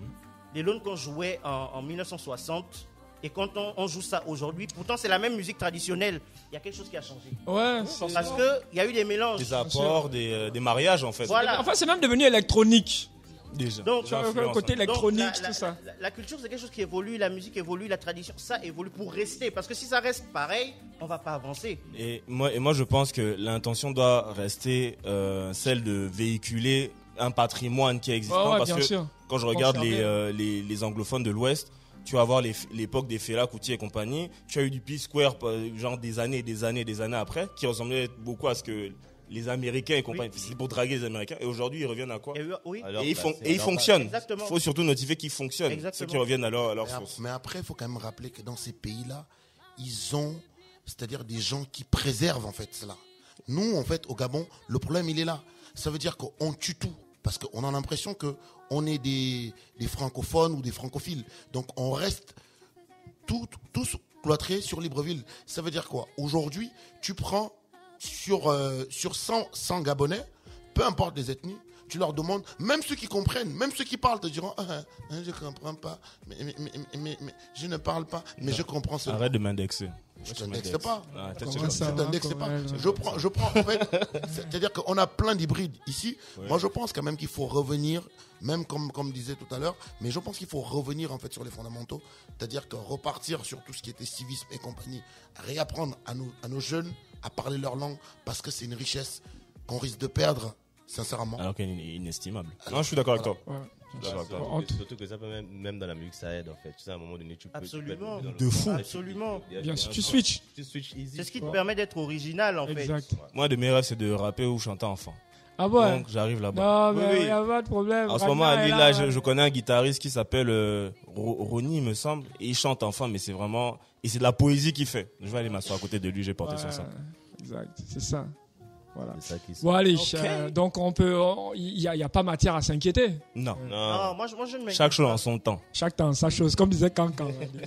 les Lones qu'on jouait en, en mille neuf cent soixante, et quand on, on joue ça aujourd'hui, pourtant c'est la même musique traditionnelle, il y a quelque chose qui a changé. Ouais, Parce qu'il y a eu des mélanges. Des apports, des, euh, des mariages en fait. Voilà. Enfin, c'est même devenu électronique. Déjà. Donc, Déjà le influence, côté hein. Donc, électronique, la, la- tout ça. la- la culture, c'est quelque chose qui évolue, la musique évolue, la tradition, ça évolue pour rester. Parce que si ça reste pareil, on va pas avancer. Et moi, et moi, je pense que l'intention doit rester euh, celle de véhiculer un patrimoine qui est existant. Ouais, ouais, parce bien que sûr. quand je regarde les, Conserver. euh, les, les anglophones de l'Ouest, tu vas voir les- l'époque des Fela Kuti et compagnie. Tu as eu du P-Square, euh, genre des années et des années et des années après, qui ressemblait beaucoup à ce que les Américains et compagnie, c'est pour draguer les Américains. Et aujourd'hui, ils reviennent à quoi? Il y a eu- oui. Alors, Et ils, bah, font, c'est et ils normal. fonctionnent. Exactement. Il faut surtout notifier qu'ils fonctionnent. Exactement. Ceux qui reviennent à leur, à leur Mais ap- source. Mais après, il faut quand même rappeler que dans ces pays-là, ils ont, c'est-à-dire des gens qui préservent en fait cela. Nous, en fait, au Gabon, le problème, il est là. Ça veut dire qu'on tue tout. Parce qu'on a l'impression qu'on est des, des francophones ou des francophiles. Donc, on reste tout- tous cloîtrés sur Libreville. Ça veut dire quoi? Aujourd'hui, tu prends sur, euh, sur cent, cent Gabonais, peu importe les ethnies, tu leur demandes, même ceux qui comprennent, même ceux qui parlent te diront, ah, ah, je comprends pas, mais, mais, mais, mais- mais je ne parle pas, mais je comprends cela. Arrête de m'indexer. Je t'indexe pas. Ah, t'as- Comment t'as- ça Je va, t'indexe pas. Corel? Je prends, je prends, en fait, c'est-à-dire qu'on a plein d'hybrides ici. Moi, je pense quand même qu'il faut revenir, même comme, comme disait tout à l'heure, mais je pense qu'il faut revenir, en fait, sur les fondamentaux. C'est-à-dire que repartir sur tout ce qui était civisme et compagnie, réapprendre à nos, à nos jeunes à parler leur langue, parce que c'est une richesse qu'on risque de perdre, sincèrement. Alors qu'elle est inestimable. Non, je suis d'accord avec toi. Ouais. Je suis d'accord avec toi. En Surtout, tout- surtout que ça peut même, même dans la musique, ça aide en fait. Tu sais, à un moment donné, tu peux. Absolument. tu peux être dans le- De fou. Absolument. Bien sûr, tu switches. Tu switches easy. C'est ce qui te Ouais. permet d'être original en Exact. fait. Moi, de mes rêves, c'est de rapper ou chanter enfant. Ah ouais. Donc, j'arrive là-bas. Non, Oui, mais il oui. n'y a pas de problème. En ce moment, à Ragnar est Lille, là, là, je, ouais. je connais un guitariste qui s'appelle euh, Ro- Ronnie, il me semble. Et il chante enfant, mais c'est vraiment. Et c'est de la poésie qu'il fait. Je vais aller m'asseoir à côté de lui, j'ai porté son Ouais, sang. exact, c'est ça. Voilà. C'est ça qui se. Bon, allez, euh, donc on peut. Il n'y a, il y a pas matière à s'inquiéter. Non. Non. Ah, moi, je- moi, je ne m'inquiète Chaque chose pas. en son temps. Chaque temps, sa chose, comme disait Cancan.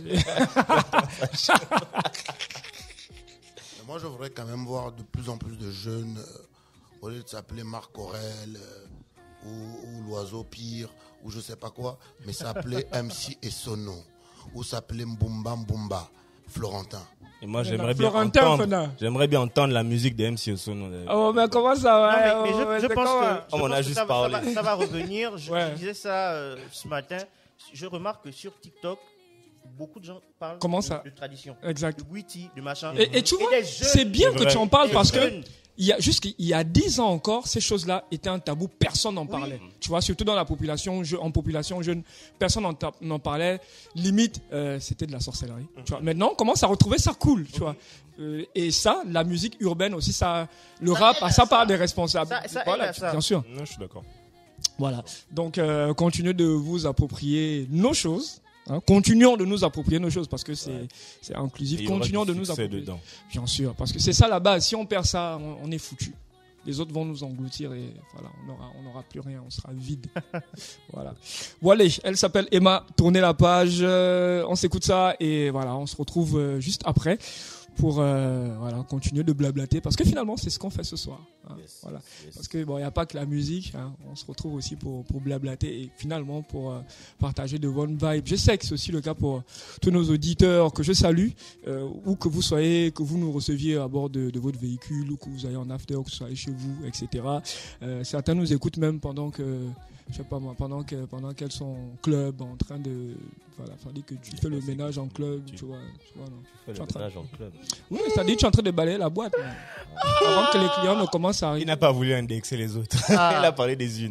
Moi, je voudrais quand même voir de plus en plus de jeunes, euh, au lieu de s'appeler Marc Aurel, euh, ou, ou l'oiseau pire, ou je sais pas quoi, mais s'appeler M C et Sono, ou s'appeler Mbumba Mbumba, Florentin. Et moi, Mais j'aimerais non, bien Florentin, entendre. Fena. J'aimerais bien entendre la musique de M C Osono. Oh, mais comment ça va? Non, mais, Oh, mais je, mais je c'est pense comment? que, Oh, je on a pense que juste ça, va- ça parlé. va, ça va revenir. Je, Ouais. je disais ça euh, ce matin. Je remarque que sur TikTok, beaucoup de gens parlent Comment de, ça de tradition. Exact. De Witty, de machin. Et, et tu vois, les jeunes, c'est bien C'est que vrai. tu en parles les parce que jeunes, il y a juste il y a dix ans encore, ces choses-là étaient un tabou, personne n'en parlait. Tu vois, surtout dans la population, je- en population jeune, personne n'en ta- n'en parlait. Limite, euh, c'était de la sorcellerie. Tu vois, maintenant, on commence à retrouver ça cool, tu vois. Euh, et ça, la musique urbaine aussi, ça, le Ça rap, aide à ça ça. part des responsables. Ça- ça aide voilà, à ça. bien sûr. Non, je suis d'accord. Voilà. Donc, euh, continuez de vous approprier nos choses. Hein. Continuons de nous approprier nos choses parce que c'est c'est inclusif. Et il y aura Continuons du de nous succès approprier. dedans. Bien sûr, parce que c'est ça la base. Si on perd ça, on, on est foutu. Les autres vont nous engloutir et voilà, on aura, on n'aura plus rien, on sera vide. Voilà. Bon allez, elle s'appelle Emma. Tournez la page, euh, on s'écoute ça et voilà, on se retrouve euh, juste après pour euh, voilà continuer de blablater parce que finalement c'est ce qu'on fait ce soir. Hein. Yes, Voilà. yes. Parce que bon, il n'y a pas que la musique, hein. On se retrouve aussi pour, pour blablater et finalement pour euh, partager de bonnes vibes. Je sais que c'est aussi le cas pour tous nos auditeurs que je salue, euh, où que vous soyez, que vous nous receviez à bord de, de votre véhicule ou que vous ayez en after, que vous soyez chez vous, et cetera. Euh, certains nous écoutent même pendant que, je sais pas moi, pendant que pendant qu'elles sont au club, en train de, voilà, fallait que tu fais le ménage en club, tu vois, tu vois non. Fais Tu es en le train- ménage en club. Oui, c'est-à-dire que tu es en train de balayer la boîte, man. Avant que les clients ne commencent à Il arriver. n'a pas voulu indexer les autres. Ah. Il a parlé des unes.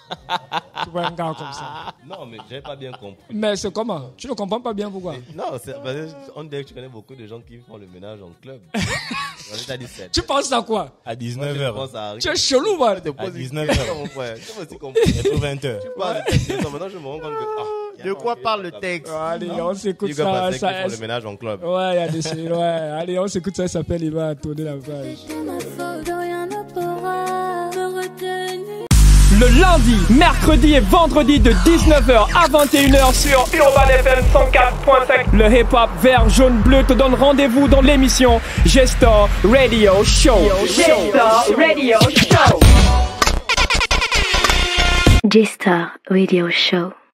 Tu vois un gars comme ça. Non, mais j'ai pas bien compris. Mais c'est comment? Tu ne comprends pas bien pourquoi? Non, c'est parce qu'on dirait que tu connais beaucoup de gens qui font le ménage en club. On est à dix-sept. Tu penses à quoi? À Moi, dix-neuf je heures. pense à Tu es chelou, man. te pose À une dix-neuf question, heures. mon frère. Tu m'as aussi compris. Bientôt vingt heures. Tu parles de texte, maintenant je me rends compte que. Ah, De quoi parle le texte? Allez, on s'écoute Les gars ça. pensaient ça qu'ils font le ménage en club. Ouais, il y a des choses. Ouais, allez, on s'écoute ça. Ça s'appelle Il va tourner la page. Le lundi, mercredi et vendredi de dix-neuf heures à vingt et une heures sur Urban F M cent quatre point cinq. Le hip-hop vert, jaune, bleu te donne rendez-vous dans l'émission G-Star Radio Show. G-Star Radio Show. G-Star Radio Show.